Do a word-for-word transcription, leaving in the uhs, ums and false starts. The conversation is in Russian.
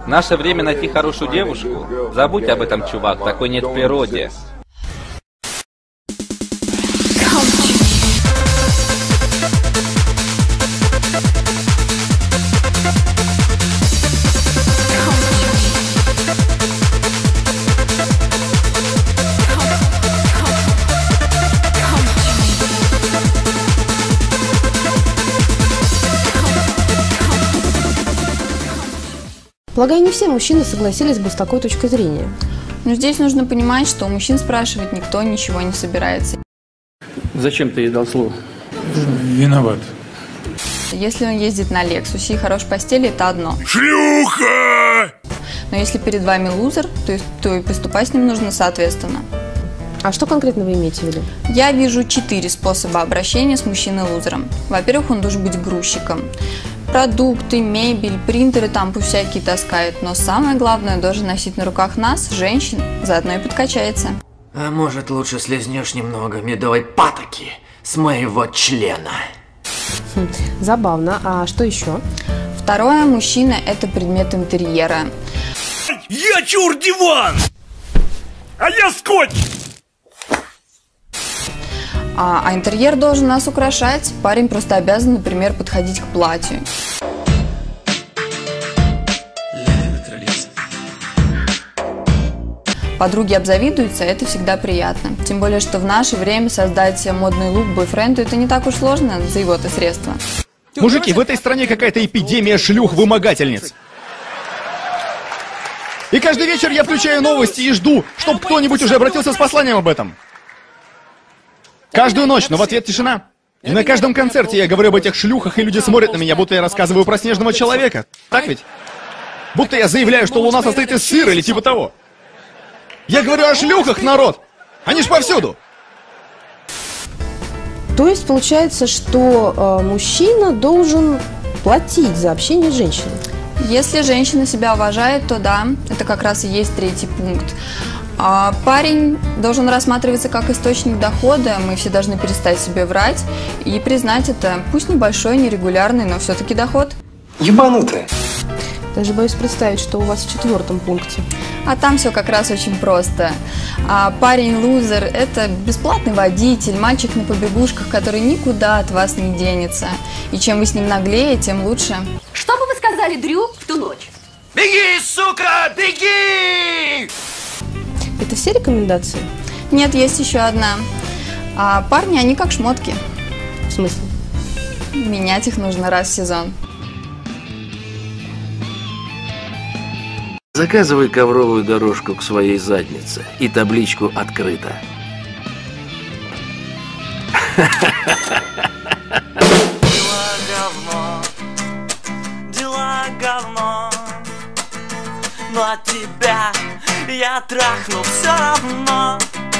Наше время найти хорошую девушку. Забудь об этом, чувак, такой нет в природе. Полагаю, не все мужчины согласились бы с такой точкой зрения. Но здесь нужно понимать, что у мужчин спрашивать никто ничего не собирается. Зачем ты ей дал слово? Виноват. Если он ездит на Лексусе и хорош в постели, это одно. Шлюха! Но если перед вами лузер, то, то и поступать с ним нужно соответственно. А что конкретно вы имеете в виду? Я вижу четыре способа обращения с мужчиной-лузером. Во-первых, он должен быть грузчиком. Продукты, мебель, принтеры там пусть всякие таскает, но самое главное, должен носить на руках нас, женщин, заодно и подкачается. А может, лучше слезнешь немного медовой патоки с моего члена? Хм, забавно. А что еще? Второе, мужчина – это предмет интерьера. Я чур диван! А я скотч! А, а интерьер должен нас украшать. Парень просто обязан, например, подходить к платью. Подруги обзавидуются, это всегда приятно. Тем более, что в наше время создать модный лук бойфренду это не так уж сложно за его-то средства. Мужики, в этой стране какая-то эпидемия шлюх-вымогательниц. И каждый вечер я включаю новости и жду, чтобы кто-нибудь уже обратился с посланием об этом. Каждую ночь, но в ответ тишина. И на каждом концерте я говорю об этих шлюхах, и люди смотрят на меня, будто я рассказываю про снежного человека. Так ведь? Будто я заявляю, что Луна состоит из сыра или типа того. Я говорю о шлюхах, народ! Они ж повсюду! То есть получается, что э, мужчина должен платить за общение с женщиной? Если женщина себя уважает, то да, это как раз и есть третий пункт. А парень должен рассматриваться как источник дохода, мы все должны перестать себе врать и признать это, пусть небольшой, нерегулярный, но все-таки доход. Ебанутая. Даже боюсь представить, что у вас в четвертом пункте. А там все как раз очень просто. А парень-лузер – это бесплатный водитель, мальчик на побегушках, который никуда от вас не денется. И чем вы с ним наглее, тем лучше. Что бы вы сказали Дрю в ту ночь? Беги, сука, беги! Это все рекомендации? Нет, есть еще одна. А парни, они как шмотки. В смысле? Менять их нужно раз в сезон. Заказывай ковровую дорожку к своей заднице и табличку «Открыто». Дела говно, дела говно, но от тебя я трахну все равно.